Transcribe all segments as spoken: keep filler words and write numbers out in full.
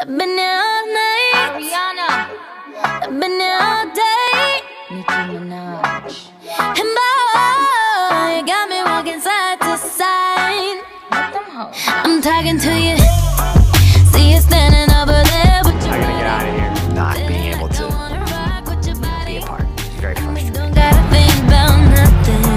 I've been here all night. Ariana. I've been here all day. Nicki Minaj. And boy, you got me walking side to side. Let them hoes. I'm talking to you. See you standing over there with your I gotta get out of here. Not being able to be a part. It's very frustrating. Don't gotta think about nothing.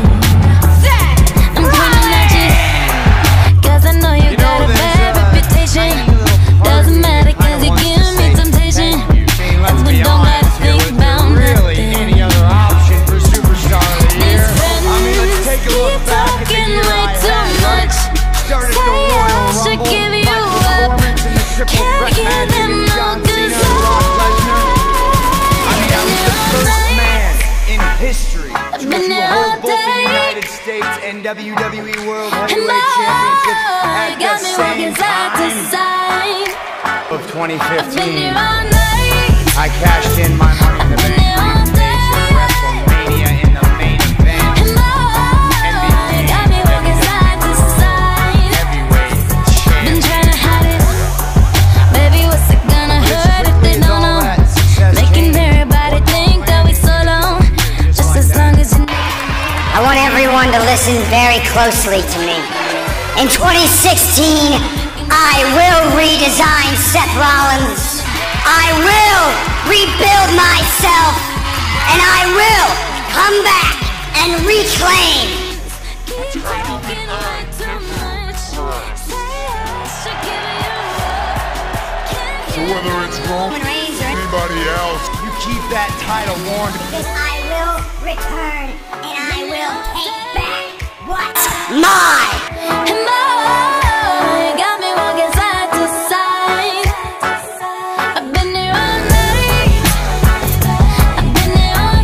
I'm pointing at you, cause I know you, You got know, a there's, bad uh, reputation. Doesn't matter cause you give me temptation. Let's We be don't gotta honest here, think was about there really nothing. any other option for Superstar of the Year? These friends I mean, let's take a look keep back at the talking year way I too had. much. Started Say the Royal I should Rumble, give you my up. performance in the triple Can't threat hear match them against all John cause Cena and Brock Lesnar. I mean, I was the first man in history to been to here hold all both the day. United States and W W E World And Heavyweight boy, Championships at you got the me same walking side to time side. of twenty I've been fifteen. here all night. I cashed in my Money in the Bank briefcase at WrestleMania in the main event. And boy, you got me walking side to side. Heavyweight Been champion. trying to hide it. Baby, what's it gonna But as hurt if quickly they as don't all know? that success Making came, everybody think that we so long. Just as long as you know. I want everyone to listen very closely to me. In twenty sixteen, I will redesign Seth Rollins. I will rebuild myself. And I will come back and reclaim. Keep talking way too much. Say I should give you up. Can't So hear whether it's Roman or anybody else, you keep that title warm. Because I will return and I will take back what's mine. And boy, you got me walking side to side. I've been here all night. I've been here all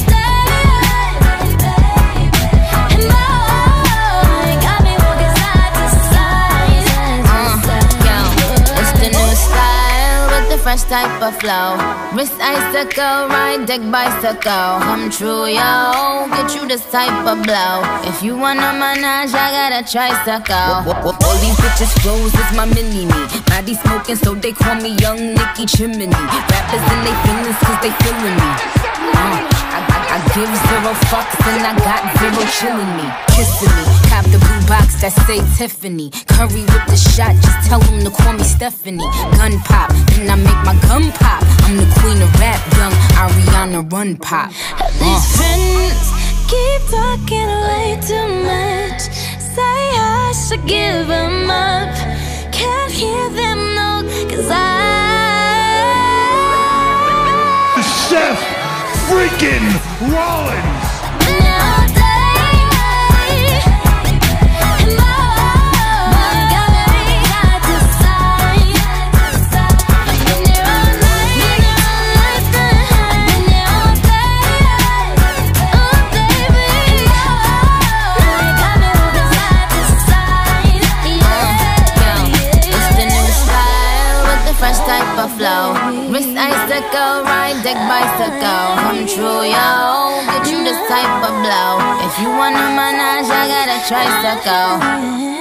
day. And boy, you got me walking side to side. Uh, yo, it's the new style with the fresh type of flow. Wrist icicle, ride deck bicycle. Come true, yo. Get you this type of blow. If you wanna manage, I got a tricycle. All these bitches froze, it's my mini me. Maddie smoking, so they call me Young Nicky Chimney. Rappers in they feelings, cause they feeling me. Uh, I, I, I give zero fucks and I got zero chillin' me. Kissing me, cop the blue box that say Tiffany. Curry with the shot, just tell them to call me Stephanie. Gun pop, then I make my gun pop. I'm the queen of rap, young Ariana Run Pop. These friends keep talking way too much. Say I should give them up. Can't hear them, no, cause I Seth freaking Rollins. been here all day. And boy, you got me side to side. I've been here all night. I've been here all day. Oh, baby. You got me walking side to side. Yo, it's the new style with the fresh type of flow. Wrist icicle, ride deck bicycle. Come true, yo. Get you this type of blow. If you wanna manage, I got a tricycle.